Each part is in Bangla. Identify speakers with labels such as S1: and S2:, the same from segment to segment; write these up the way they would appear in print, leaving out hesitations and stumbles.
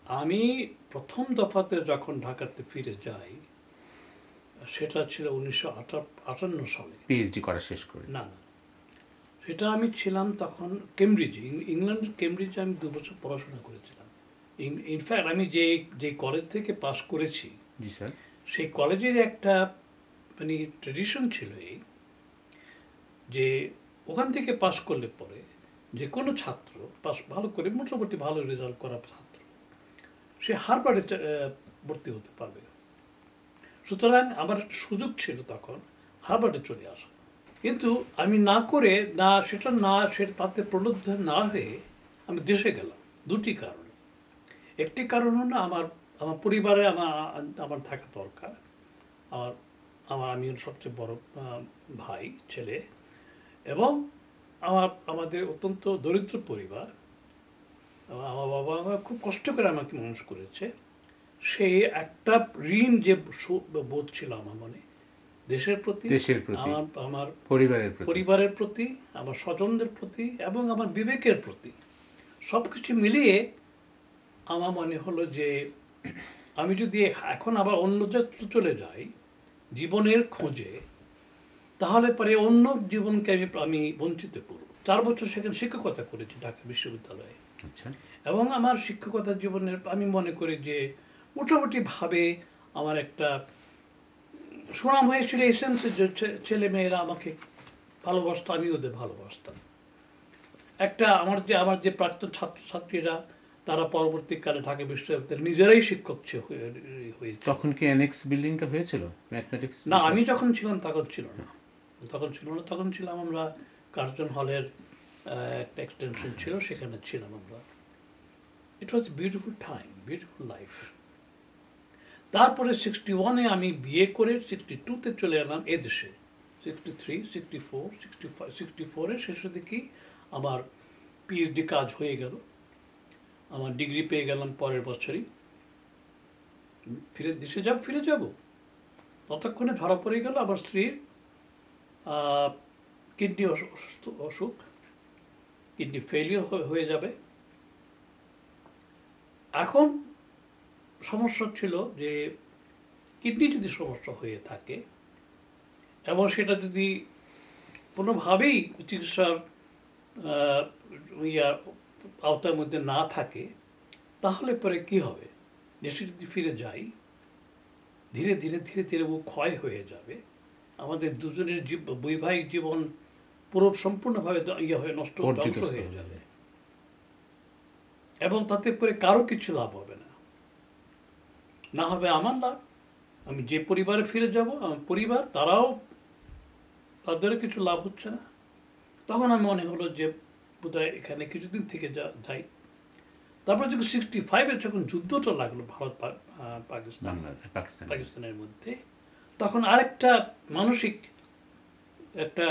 S1: আমি প্রথম দফাতে যখন ঢাকাতে ফিরে যাই সেটা ছিল 1958 সালে,
S2: পিএইচডি করা শেষ করে।
S1: না না, সেটা আমি ছিলাম তখন কেমব্রিজে, ইংল্যান্ডের কেমব্রিজে আমি 2 বছর পড়াশোনা করেছিলাম। ইনফ্যাক্ট আমি যে কলেজ থেকে পাশ করেছি,
S2: জি স্যার,
S1: সেই কলেজের একটা মানে ট্রেডিশন ছিল এই, যে ওখান থেকে পাশ করলে পরে যে কোনো ছাত্র পাশ ভালো করে মোটামুটি ভালো রেজাল্ট করা ছাত্র সে হারবার্ডে ভর্তি হতে পারবে। সুতরাং আমার একটা সুযোগ ছিল তখন হারবার্ডে চলে আসা। কিন্তু আমি না করে সেটা তাতে প্রলুব্ধ না হয়ে আমি দেশে গেলাম দুটি কারণে। একটি কারণ হলো আমার আমার পরিবারে আমার থাকা দরকার। আমার আমি সবচেয়ে বড় ভাই ছেলে, এবং আমাদের অত্যন্ত দরিদ্র পরিবার। আমার বাবা মা খুব কষ্ট করে আমাকে মানুষ করেছে। সেই একটা ঋণ যে বোধ ছিল আমার মনে, দেশের প্রতি, আমার আমার পরিবারের প্রতি, আমার স্বজনদের প্রতি এবং আমার বিবেকের প্রতি, সবকিছু মিলিয়ে আমার মনে হলো যে আমি যদি এখন আবার অন্য জায়গায় চলে যাই জীবনের খোঁজে, তাহলে পরে অন্য জীবনকে আমি বঞ্চিত করব। 4 বছর সেখানে শিক্ষকতা করেছি ঢাকা বিশ্ববিদ্যালয়ে, এবং আমার শিক্ষকতা জীবনের আমি মনে করি যে মোটামুটি ভাবে আমার একটা সুনাম হয়েছিল এই সেন্সে যে ছেলে মেয়েরা আমাকে ভালোবাসত, আমি ওদের ভালোবাসতাম। একটা আমার যে প্রাক্তন ছাত্রছাত্রীরা তারা পরবর্তীকালে ঢাকা বিশ্ববিদ্যালয়ে নিজেরাই শিক্ষক হয়েছে।
S2: তখন কি অ্যানেক্স বিল্ডিংটা হয়েছিল ম্যাথমেটিক্স?
S1: না, আমি যখন ছিলাম তখন ছিল না, তখন ছিলাম আমরা কার্জন হলের একটা এক্সটেনশন ছিল, সেখানে ছিলাম আমরা। It was beautiful time, beautiful life. তারপরে 61-এ আমি বিয়ে করে 62-তে চলে এলাম এদেশে। 63, 64, 65, 64-এর শেষের দিকেই আমার পিএইচডি কাজ হয়ে গেল। আমার ডিগ্রি পেয়ে গেলাম পরের বছরই। দেশে ফিরে যাব, ততক্ষণে ধরা পড়ে গেল আমার স্ত্রীর কিডনি অসুখ, কিডনি ফেলিওর হয়ে যাবে। এখন সমস্যা ছিল যে কিডনি যদি সমস্যা হয়ে থাকে এবং সেটা যদি কোনোভাবেই চিকিৎসার আওতার মধ্যে না থাকে, তাহলে পরে কি হবে? দেশে যদি ফিরে যাই, ধীরে ধীরে ধীরে ধীরে ও ক্ষয় হয়ে যাবে, আমাদের দুজনের বৈবাহিক জীবন পুরো সম্পূর্ণভাবে নষ্ট ধ্বংস হয়ে যাবে, এবং তাতে করে কারো কিছু লাভ হবে না, না হবে আমার লাভ। আমি যে পরিবারে ফিরে যাব, আমার পরিবার তারাও, তাদেরও কিছু লাভ হচ্ছে না। তখন আমার মনে হলো যে বোধহয় এখানে কিছুদিন থেকে যাই। তারপরে যখন 65-এ যখন যুদ্ধটা লাগলো ভারত পাকিস্তানের মধ্যে, তখন আরেকটা মানসিক একটা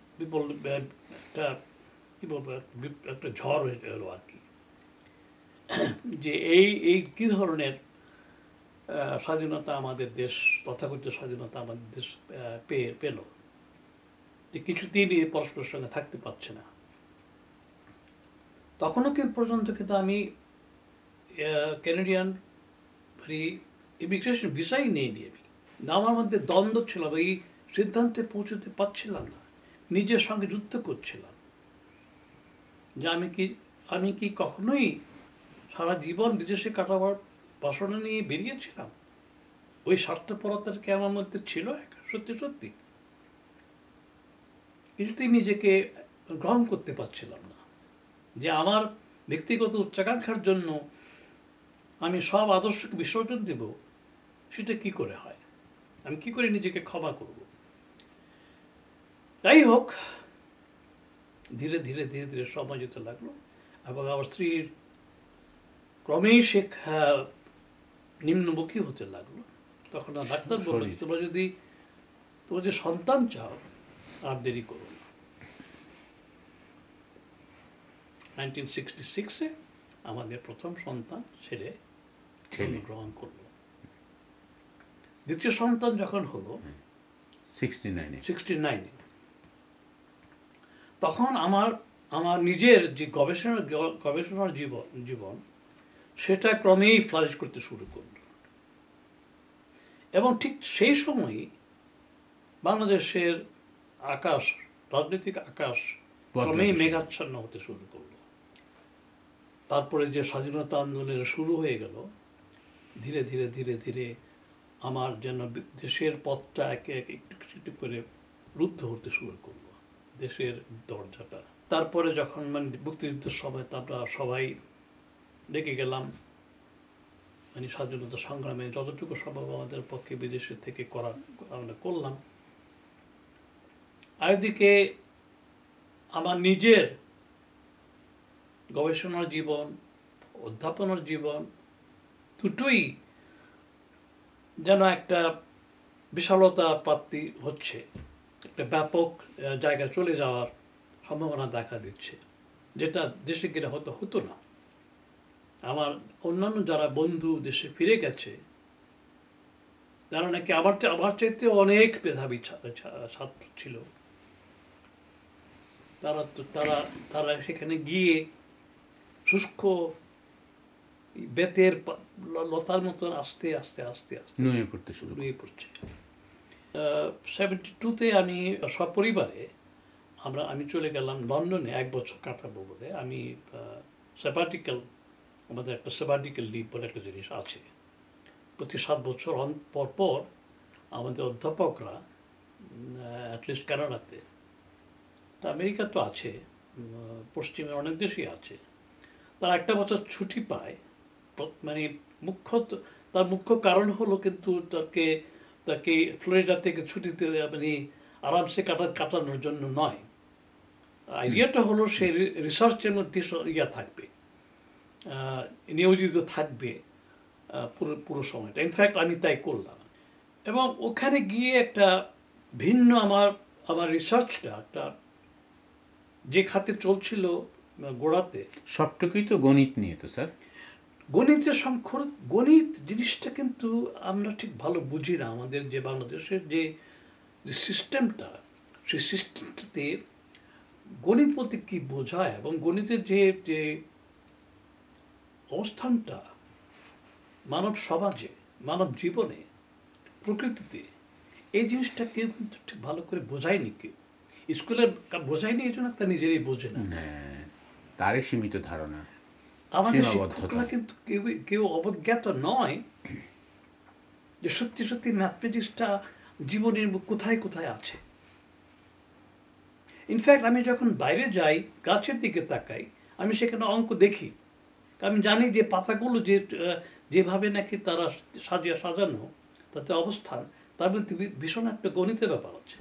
S1: একটা ঝড় এলো আর কি, যে এই কি ধরনের স্বাধীনতা আমাদের দেশ, তথাকথিত স্বাধীনতা আমাদের দেশ পেল, যে কিছুদিনই পরস্পরের সঙ্গে থাকতে পারছে না। তখনও পর্যন্ত কিন্তু আমি ক্যানাডিয়ান ইমিগ্রেশন ভিসাই নেইনি আমি। আমার মধ্যে দ্বন্দ্ব ছিল, এই সিদ্ধান্তে পৌঁছতে পারছিলাম না, নিজের সঙ্গে যুদ্ধ করছিলাম যে আমি কি কখনোই সারা জীবন বিদেশে কাটাবার বাসনা নিয়ে বেরিয়েছিলাম? ওই স্বার্থপরতা কি আমার মধ্যে ছিল সত্যি সত্যি? কিছুতেই নিজেকে গ্রহণ করতে পারছিলাম না যে আমার ব্যক্তিগত উচ্চাকাঙ্ক্ষার জন্য আমি সব আদর্শকে বিসর্জন দেব। সেটা কি করে হয়? আমি কি করে নিজেকে ক্ষমা করব? যাই হোক, ধীরে ধীরে ধীরে ধীরে সময় যেতে লাগলো, এবং আমার স্ত্রীর ক্রমেই সে নিম্নমুখী হতে লাগলো। তখন ডাক্তার বলল, তোমরা যদি সন্তান চাও আর দেরি করো না। 1966-এ আমাদের প্রথম সন্তান ছেলে জন্মগ্রহণ করলো। দ্বিতীয় সন্তান যখন হলো 69-এ, তখন আমার নিজের যে গবেষণার জীবন সেটা ক্রমেই ফ্লারিশ করতে শুরু করল। এবং ঠিক সেই সময়ই বাংলাদেশের আকাশ, রাজনৈতিক আকাশ ক্রমেই মেঘাচ্ছন্ন হতে শুরু করলো। তারপরে যে স্বাধীনতা আন্দোলন শুরু হয়ে গেল, ধীরে ধীরে ধীরে ধীরে আমার যেন দেশের পথটা একে একে একটু একটু করে রুদ্ধ হতে শুরু করলো, দেশের দরজাটা। তারপরে যখন মানে মুক্তিযুদ্ধের সময় আমরা সবাই লেগে গেলাম মানে স্বাধীনতা সংগ্রামে যতটুকু সম্ভব আমাদের পক্ষে বিদেশে থেকে করা আমরা করলাম। আরেকদিকে আমার নিজের গবেষণার জীবন, অধ্যাপনার জীবন দুটোই যেন একটা বিশালতা প্রাপ্তি হচ্ছে, একটা ব্যাপক জায়গায় চলে যাওয়ার সম্ভাবনা দেখা দিচ্ছে, যেটা দেশে গেলে হয়তো হতো না। আমার অন্যান্য যারা বন্ধু দেশে ফিরে গেছে, যারা নাকি আমার চাইতে অনেক মেধাবী ছাত্র ছিল, তারা সেখানে গিয়ে শুষ্ক বেতের লতার মতন আস্তে আস্তে আস্তে আস্তে নুয়ে পড়ছে। 72-তে আমি সপরিবারে আমি চলে গেলাম লন্ডনে, 1 বছর কাটাবো বলে। আমি স্যাবাটিক্যাল, আমাদের একটা স্যাবাটিক্যাল লিভ বলে একটা জিনিস আছে, প্রতি 7 বছর পর পর আমাদের অধ্যাপকরা, অ্যাটলিস্ট কানাডাতে, তা আমেরিকা তো আছে, পশ্চিমে অনেক দেশই আছে, তারা 1 বছর ছুটি পায়। মানে তার মুখ্য কারণ হলো কিন্তু তাকে ফ্লোরিডা থেকে ছুটিতে মানে আরামসে কাটানোর জন্য নয়। আইডিয়াটা হলো সে রিসার্চের মধ্যে থাকবে, নিয়োজিত থাকবে পুরো সময়টা। ইনফ্যাক্ট আমি তাই করলাম। এবং ওখানে গিয়ে একটা ভিন্ন আমার রিসার্চটা একটা যে খাতে চলছিল গোড়াতে,
S2: সবটুকুই তো গণিত নিয়ে তো স্যার।
S1: গণিত জিনিসটা কিন্তু আমরা ঠিক ভালো বুঝি না। আমাদের যে বাংলাদেশের যে সিস্টেমটা, সেই সিস্টেমটাতে গণিত বলতে কি বোঝায় এবং গণিতের যে অবস্থানটা মানব সমাজে, মানব জীবনে, প্রকৃতিতে, এই জিনিসটা কেউ কিন্তু ঠিক ভালো করে বোঝায়নি। কেউ স্কুলে বোঝায়নি, এই জন্য তা নিজেরই বোঝে না।
S2: তারই সীমিত ধারণা,
S1: আমাদের শিক্ষকরা কিন্তু কেউ অবজ্ঞাত নয় যে সত্যি সত্যি ম্যাথমেটিক্সটা জীবনের কোথায় কোথায় আছে। ইনফ্যাক্ট আমি যখন বাইরে যাই, গাছের দিকে তাকাই, আমি সেখানে অঙ্ক দেখি। আমি জানি যে পাতাগুলো যেভাবে নাকি তারা সাজানো, তাতে অবস্থান, তার মধ্যে ভীষণ একটা গণিতের ব্যাপার আছে।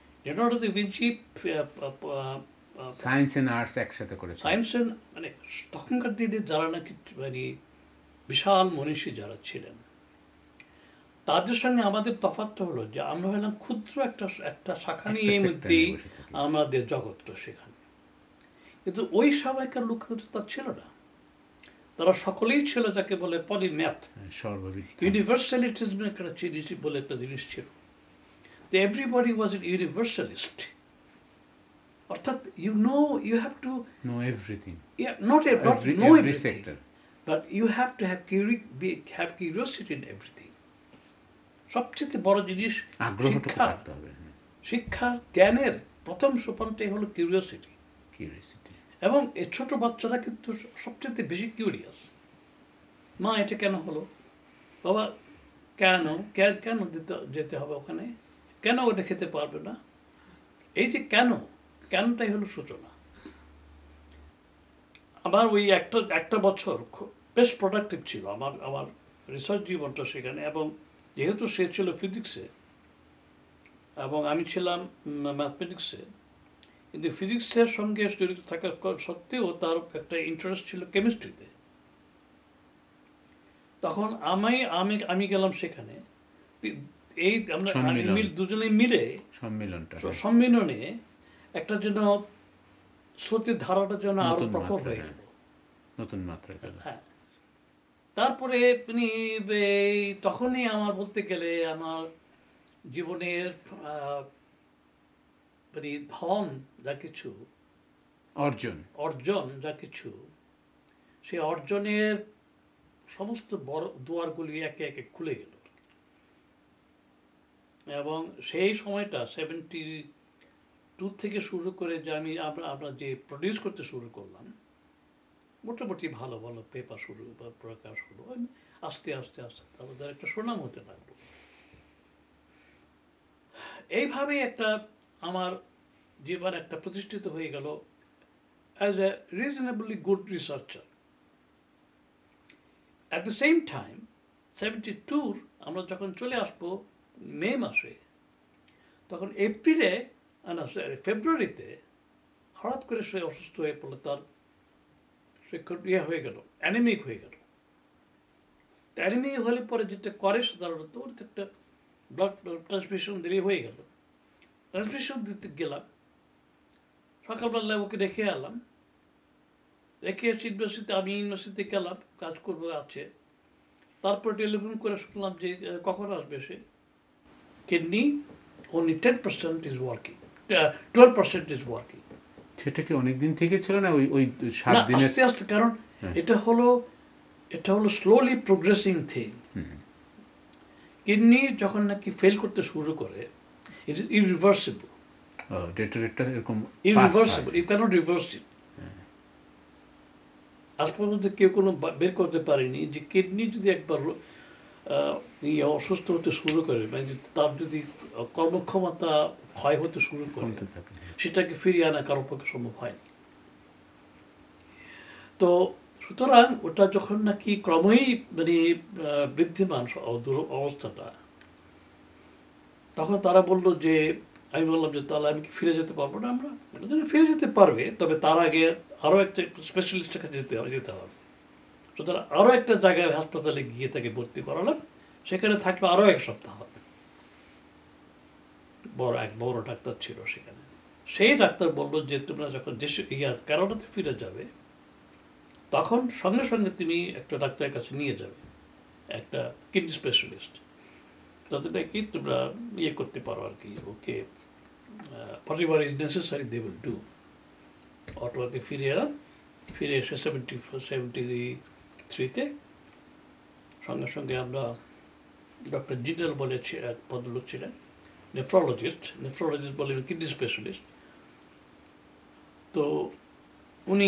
S2: সায়েন্স এন্ড আর্টস একসাথে করে,
S1: সায়েন্স মানে তখনকার দিনে যারা নাকি মানে বিশাল মনীষী যারা ছিলেন, তাদের সঙ্গে আমাদের তফাৎটা হলো যে আমরা হলাম ক্ষুদ্র একটা শাখা নিয়ে মধ্যেই আমাদের জগৎটা সেখানে। কিন্তু ওই সবাইকার লোক কিন্তু তা ছিল না। তারা সকলেই ছিল যাকে বলে পলিম্যাথ, ইউনিভার্সালিটিজম একটা জিনিস বলে একটা জিনিস ছিল। Everybody was an universalist. অর্থাৎ you have to
S2: know everything,
S1: not know every
S2: sector,
S1: but you have to have curiosity in everything. সবচেয়ে বড় জিনিস শিক্ষা জ্ঞানের প্রথম সোপানটাই হলো কিউরিওসিটি। এবং এই ছোট বাচ্চারা কিন্তু সবচেয়ে বেশি কিউরিয়াস। মা এটা কেন হলো, বাবা কেন কেন যেতে হবে ওখানে, কেন ওটা খেতে পারবে না, এই যে কেনটাই হলো সূচনা। আমার ওই একটা বছর বেশ প্রোডাক্টিভ ছিল আমার রিসার্চ জীবনটা সেখানে। এবং যেহেতু সে ছিল ফিজিক্সে এবং আমি ছিলাম ম্যাথমেটিক্সে, কিন্তু ফিজিক্সের সঙ্গে জড়িত থাকা সত্ত্বেও তার একটা ইন্টারেস্ট ছিল কেমিস্ট্রিতে। তখন আমি গেলাম সেখানে, এই আমরা দুজনে মিলে সম্মিলনে একটা যেন স্রোতের ধারাটা যেন আরো প্রখর হয়ে গেল, নতুন মাত্রা। হ্যাঁ, তারপরে তখনই আমার বলতে গেলে আমার জীবনের ধন যা কিছু অর্জন যা কিছু, সেই অর্জনের সমস্ত বড় দুয়ারগুলি একে একে খুলে গেল এবং সেই সময়টা 72 থেকে শুরু করে যে আমরা যে প্রডিউস করতে শুরু করলাম মোটামুটি ভালো ভালো পেপার শুরু বা প্রকাশ হলো আস্তে আস্তে আস্তে আমাদের একটা সুনাম হতে লাগলো এইভাবেই একটা আমার জীবন একটা প্রতিষ্ঠিত হয়ে গেল as a reasonably good researcher at the same time 72 আমরা যখন চলে আসবো মে মাসে তখন এপ্রিলে না ফেব্রুয়ারিতে হঠাৎ করে সে অসুস্থ হয়ে পড়লো তার সে ইয়ে হয়ে গেল অ্যানিমিক হয়ে গেল অ্যানিমিক হলে পরে যেটা করে সাধারণত ওর একটা ব্লাড ট্রান্সফিউশন দিলে হয়ে গেল ট্রান্সফিউশন দিতে গেলাম সকালবেলা ওকে রেখে এলাম রেখে এসে ইউনিভার্সিটিতে আমি ইউনিভার্সিটিতে গেলাম কাজ করবো আছে তারপর টেলিফোন করে শুনলাম যে কখন আসবে সে kidney only 10% is working 12% is working
S2: সেটা কি অনেকদিন থেকে ছিল না ওই ওই 7 দিনের
S1: আস্তে আস্তে কারণ এটা হলো স্লোলি প্রোগ্রেসিং থিং কিডনি যখন নাকি ফেল করতে শুরু করে ইট ইজ ইরিভার্সিবল
S2: ডেটারেটটা এরকম
S1: irreversible you cannot reverse it আজ পর্যন্ত কেউ কোনো বের করতে পারেনি যে কিডনি যদি একবার অসুস্থ হতে শুরু করে মানে তার যদি কর্মক্ষমতা ক্ষয় হতে শুরু করে সেটাকে ফিরিয়ে আনা কারোর পক্ষে সম্ভব হয়নি তো সুতরাং ওটা যখন নাকি ক্রমেই মানে বৃদ্ধিমান অবস্থাটা তখন তারা বলল যে আমি বললাম যে তাহলে আমি কি ফিরে যেতে পারবো না আমরা ফিরে যেতে পারবে তবে তার আগে আরো একটা স্পেশালিস্টের কাছে যেতে হবে সুতরাং আরো একটা জায়গায় হাসপাতালে গিয়ে তাকে ভর্তি করালাম সেখানে থাকলো আরো 1 সপ্তাহ বড় ডাক্তার ছিল সেখানে সেই ডাক্তার বললো যে তোমরা যখন দেশে কানাডাতে ফিরে যাবে তখন সঙ্গে সঙ্গে তুমি একটা ডাক্তারের কাছে নিয়ে যাবে একটা কিডনি স্পেশালিস্ট যাতে নাকি তোমরা ইয়ে করতে পারো আর কি ওকে whatever is necessary they will do অটোয়াতে ফিরে এলাম ফিরে এসে 73-তে সঙ্গে সঙ্গে আমরা ডক্টর জিনাল বলে এক ভদ্রলোক ছিলেন নেফ্রোলজিস্ট বলে কিডনি স্পেশালিস্ট তো উনি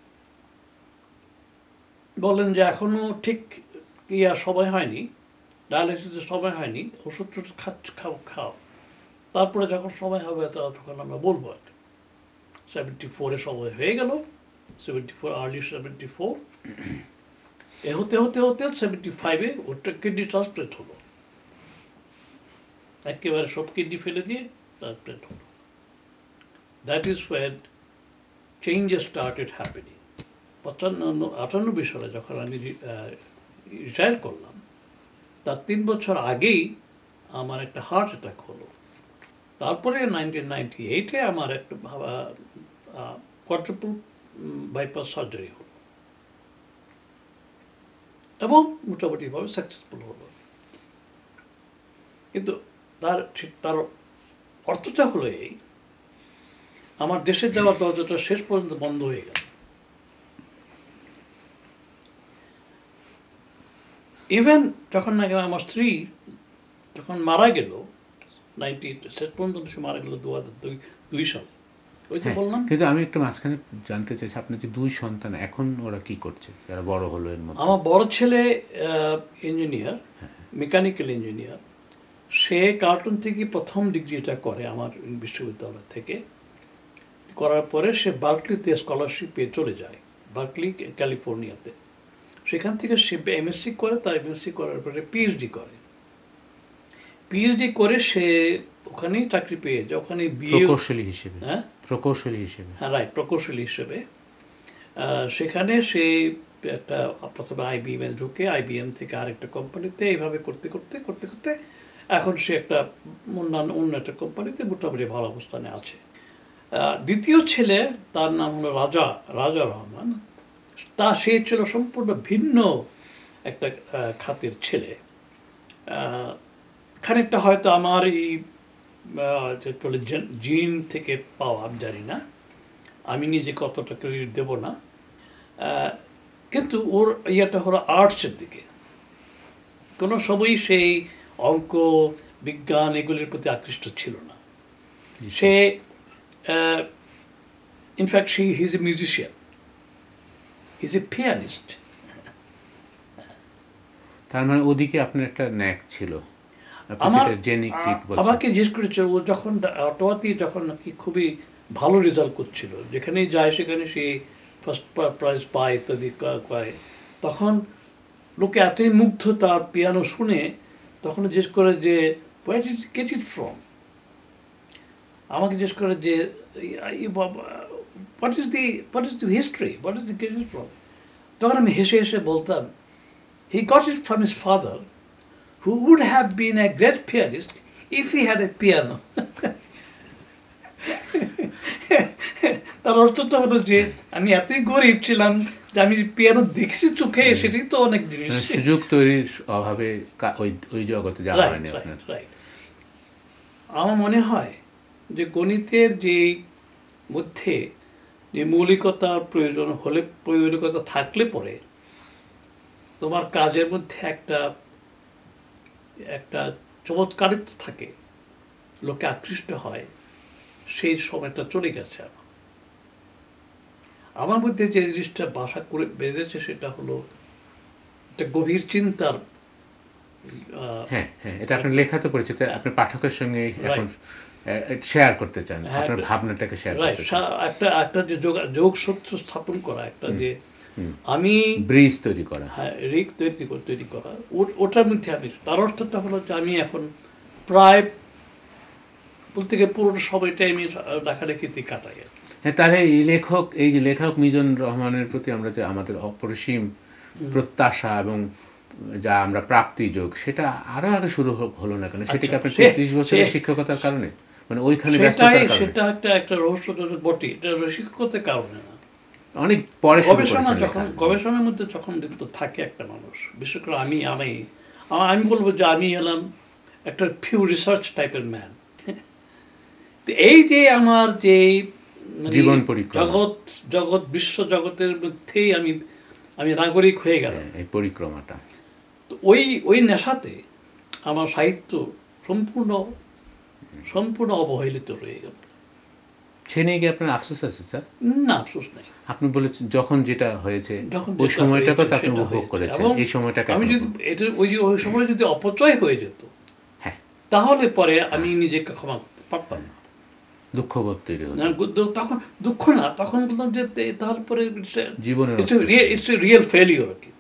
S1: বলেন যে এখনো ঠিক সময় হয়নি ডায়ালিসিসের সময় হয়নি ওষুধ টষুধ খাও তারপরে যখন সময় হবে তখন আমরা বলবো আর 74-এ সময় হয়ে গেল 74 আর্লি 74 হতে হতে হতে 75-এ ওটা কিডনি ট্রান্সপ্লান্ট হলো একেবারে সব কিডনি ফেলে দিয়ে ট্রান্সপ্লান্ট হলো that is when changes started happening 98 সালে যখন আমি রিটায়ার করলাম তার 3 বছর আগেই আমার একটা হার্ট অ্যাটাক হলো তারপরে 1998-এ আমার একটা কোয়াড্রাপল বাইপাস সার্জারি হলো এবং মোটামুটিভাবে সাকসেসফুল হলো কিন্তু তার অর্থটা হলো এই আমার দেশে যাওয়ার দরজাটা শেষ পর্যন্ত বন্ধ হয়ে গেল ইভেন যখন নাকি আমার স্ত্রী যখন মারা গেল 98 শেষ পর্যন্ত সে মারা গেল 2002 সালে ওই তো বললাম
S2: কিন্তু আমি একটু মাঝখানে জানতে চাইছি আপনার যে 2 সন্তান এখন ওরা কি করছে যারা বড় হলো এর মধ্যে
S1: আমার বড় ছেলে ইঞ্জিনিয়ার মেকানিক্যাল ইঞ্জিনিয়ার সে কার্টুন থেকে প্রথম ডিগ্রিটা করে আমার বিশ্ববিদ্যালয় থেকে করার পরে সে বার্কলিতে স্কলারশিপ পেয়ে চলে যায় বার্কলি ক্যালিফোর্নিয়াতে সেখান থেকে সে এমএসসি করে তার এমএসসি করার পরে পিএইচডি করে সে ওখানেই চাকরি পেয়ে যায় ওখানে
S2: প্রকৌশলী হিসেবে
S1: সেখানে সে একটা প্রথমে আইবিএম এ ঢুকে আইবিএম থেকে আরেকটা কোম্পানিতে এইভাবে করতে করতে এখন সে একটা অন্য একটা কোম্পানিতে মোটামুটি ভালো অবস্থানে আছে দ্বিতীয় ছেলে তার নাম হলো রাজা রহমান সে ছিল সম্পূর্ণ ভিন্ন একটা খাতের ছেলে খানিকটা হয়তো আমার এই জিন থেকে পাওয়া জানি না আমি নিজে কতটা ক্রেডিট দেব না কিন্তু ওর ইয়েটা হলো আর্টসের দিকে, কোনো সময়ই সেই অঙ্ক বিজ্ঞান এগুলির প্রতি আকৃষ্ট ছিল না। সে in fact he is a musician, he is a pianist.
S2: তার মানে ওদিকে আপনার একটা ন্যাক ছিল,
S1: আমার আমাকে জিজ্ঞেস করেছে ও যখন অটোয়াতে যখন নাকি খুবই ভালো রেজাল্ট করছিল, যেখানেই যায় সেখানে সে ফার্স্ট প্রাইজ পায় ইত্যাদি করে, তখন লোকে এতই মুগ্ধ তার পিয়ানো শুনে, তখন জিজ্ঞেস করে যে what is get it from. আমাকে জিজ্ঞেস করে যে what is the history, what is the get it from. তখন আমি হেসে হেসে বলতাম, he got it from his father who would have been a great pianist if he had a piano. তার অর্থটা হলো যে আমি এতই গরিব ছিলাম যে আমি পিয়ানো দেখছি চোখে, সেটাই তো অনেক জিনিস।
S2: সুযোগ তৈরির অভাবে ওই জগতে যাওয়া হয়নি আপনার।
S1: আমার মনে হয় যে গণিতের যে মধ্যে যে মৌলিকতার প্রয়োজন হলে, মৌলিকতা থাকলে পরে তোমার কাজের মধ্যে একটা চমৎকারিত্ব থাকে, লোকে আকৃষ্ট হয়, সেই সময়টা চলে গেছে। আমার মধ্যে যে জিনিসটা বাসা করে বেঁধেছে সেটা হলো একটা গভীর চিন্তার।
S2: হ্যাঁ হ্যাঁ, এটা আপনার লেখাতে পরিচিত, আপনি পাঠকের সঙ্গে এখন শেয়ার করতে চান, আপনার ভাবনাটাকে শেয়ার করতে চান।
S1: একটা যে যোগসূত্র স্থাপন করা, একটা যে আমি
S2: ব্রিজ তৈরি করা,
S1: হ্যাঁ রিক তৈরি করা, ওটার মধ্যে আমি, তার অর্থটা হলো যে আমি এখন প্রায় বলতে গেলে পুরো সময়টাই আমি লেখালেখিতে কাটাই আর কি।
S2: হ্যাঁ, তাহলে এই যে লেখক মিজান রহমানের প্রতি আমরা যে আমাদের অপরিসীম প্রত্যাশা এবং যা আমরা প্রাপ্তি যোগ, সেটা আরো আগে শুরু হলো না কেন? সেটাকে আপনার ৩৩ বছরের শিক্ষকতার কারণে, মানে ওইখানে ব্যস্ততার কারণে?
S1: সেটা একটা রহস্যজনক বটে, এটা শিক্ষকতার কারণে না,
S2: অনেক পরে
S1: গবেষণার মধ্যে যখন থাকে একটা মানুষ, বিশেষ করে আমি বলবো যে আমি হলাম একটা ফিউ রিসার্চ টাইপের ম্যান। এই যে আমার যে
S2: জীবন পরিক্রমা,
S1: জগৎ বিশ্ব জগতের মধ্যেই আমি নাগরিক হয়ে গেলাম,
S2: এই পরিক্রমাটা,
S1: তো ওই নেশাতে আমার সাহিত্য সম্পূর্ণ অবহেলিত রয়ে গেল।
S2: সে নিয়ে কি আপনার আফসোস আছে স্যার?
S1: না, আফসোস নেই।
S2: আপনি বলেছেন যখন যেটা হয়েছে ওই সময়টাকে তো আপনি উপভোগ করেছেন, এই সময়টাকে
S1: আমি যদি এটা ওই সময় যদি অপচয় হয়ে যেত,
S2: হ্যাঁ,
S1: তাহলে পরে আমি নিজেকে ক্ষমা করতে পারতাম না,
S2: দুঃখবোধ তৈরি হতো।
S1: তখন দুঃখ না, তখন বলতাম যে তাহলে পরে
S2: জীবনের
S1: ইটস রিয়েল ফেলিওর আর কি।